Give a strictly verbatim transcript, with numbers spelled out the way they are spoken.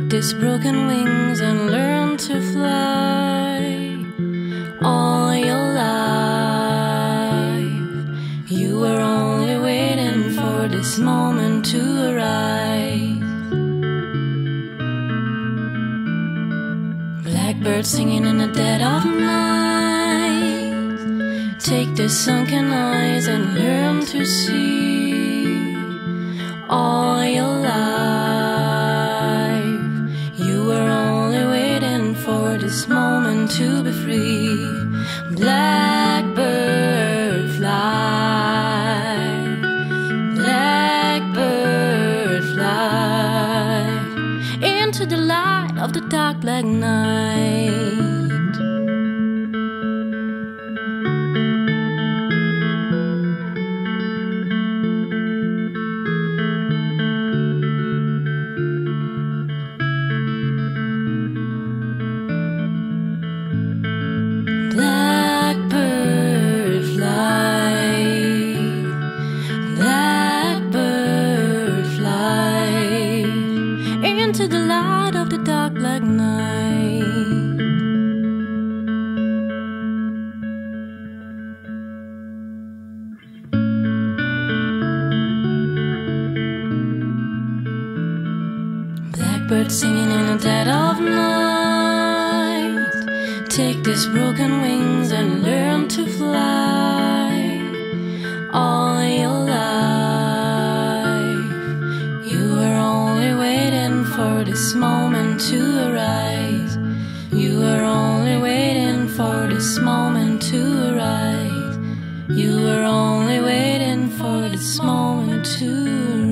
these broken wings and learn to fly. All your life you were only waiting for this moment to arise. Blackbird singing in the dead of night, take the sunken eyes and learn to see. All your life you were only waiting for this moment to be free. Blackbird fly, blackbird fly into the light of the dark black night. Blackbird fly, blackbird fly into the light of the dark black night. Blackbird singing in the dead of night, take these broken wings and learn to fly. All your life you were only waiting for this moment to arise. You were only waiting for this moment to arise. You were only waiting for this moment to arise.